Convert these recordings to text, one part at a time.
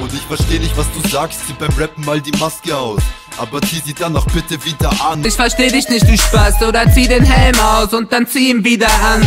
Und ich versteh nicht, was du sagst, zieh beim Rappen mal die Maske aus, aber zieh sie dann auch bitte wieder an. Ich versteh dich nicht, du Spaß, oder zieh den Helm aus und dann zieh ihn wieder an.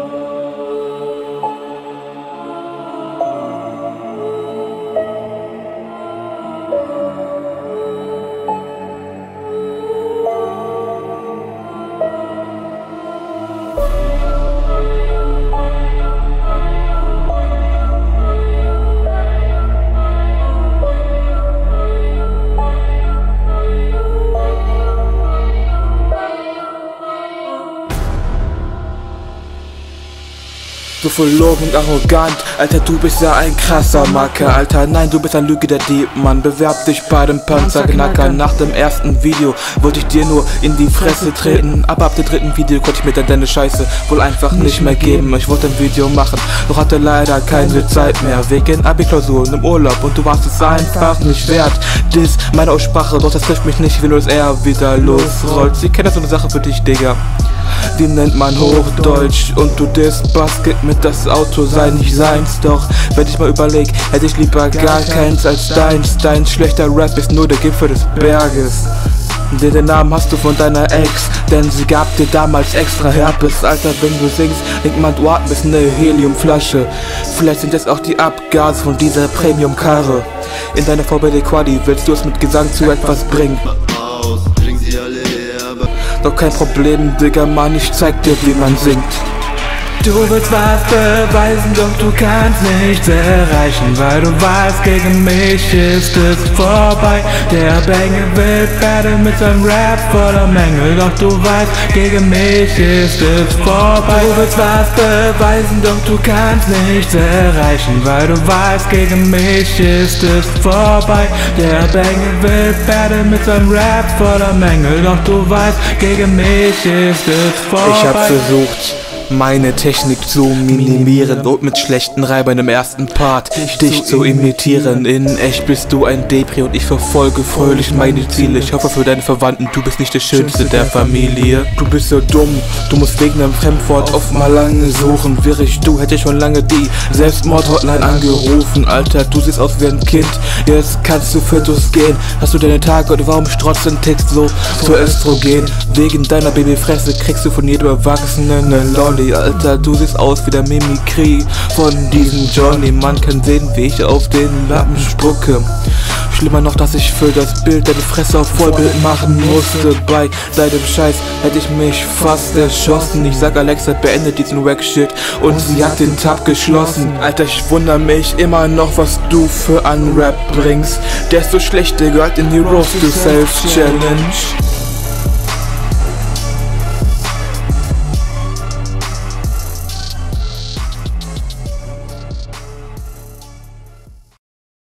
Du verlogen und arrogant, Alter, du bist ja ein krasser Macker, Alter, nein, du bist ein Lüge der Dieb, Mann, bewerb dich bei dem Panzerknacker. Nach dem ersten Video wollte ich dir nur in die Fresse treten, aber ab dem dritten Video konnte ich mir dann deine Scheiße wohl einfach nicht mehr geben. Ich wollte ein Video machen, doch hatte leider keine Zeit mehr, wegen Abi-Klausuren im Urlaub und du warst es einfach nicht wert. Dies, meine Aussprache, doch das trifft mich nicht, wenn du es eher wieder losrollst. Ich kenne das so eine Sache für dich, Digga. Die nennt man Hochdeutsch und du disst Bass, gib mir das Auto, sei nicht seins. Doch wenn ich mal überleg, hätte ich lieber gar keins als deins. Dein schlechter Rap ist nur der Gipfel des Berges. Den Namen hast du von deiner Ex, denn sie gab dir damals extra Herpes. Alter, wenn du singst, denkt man, du atmest eine Heliumflasche. Vielleicht sind das auch die Abgase von dieser Premium-Karre. In deiner VBD-Quali willst du es mit Gesang zu etwas bringen. Bring sie alle her. Doch kein Problem, Digga, Mann, ich zeig dir, wie man singt. Du willst was beweisen, doch du kannst nichts erreichen, weil du weißt, gegen mich ist es vorbei. Der Bengel will Battle mit seinem Rap voller Mängel, doch du weißt, gegen mich ist es vorbei. Du willst was beweisen, doch du kannst nichts erreichen, weil du weißt, gegen mich ist es vorbei. Der Bengel will Battle mit seinem Rap voller Mängel, doch du weißt, gegen mich ist es vorbei. Ich hab versucht, meine Technik zu minimieren und mit schlechten Reibern im ersten Part dich zu imitieren. In echt bist du ein Depri und ich verfolge fröhlich meine Ziele. Ich hoffe für deine Verwandten, du bist nicht der Schönste der Familie. Du bist so dumm, du musst wegen einem Fremdwort oft mal lange suchen. Wäre ich du, hätte ich schon lange die Selbstmord-Hotline angerufen. Alter, du siehst aus wie ein Kind, jetzt kannst du Fötus gehen. Hast du deine Tage und warum strotzt dein Text so für Östrogen? Wegen deiner Babyfresse kriegst du von jedem Erwachsenen eine Lolli. Alter, du siehst aus wie der Mimikry von diesem Johnny. Man kann sehen, wie ich auf den Lappen spucke. Schlimmer noch, dass ich für das Bild deine Fresse auf Vollbild machen musste. Bei deinem Scheiß hätte ich mich fast erschossen. Ich sag Alexa, beende diesen Wack-Shit und sie hat den Tab geschlossen. Alter, ich wundere mich immer noch, was du für einen Rap bringst. Der ist so schlecht, der gehört in die Roast to Self Challenge.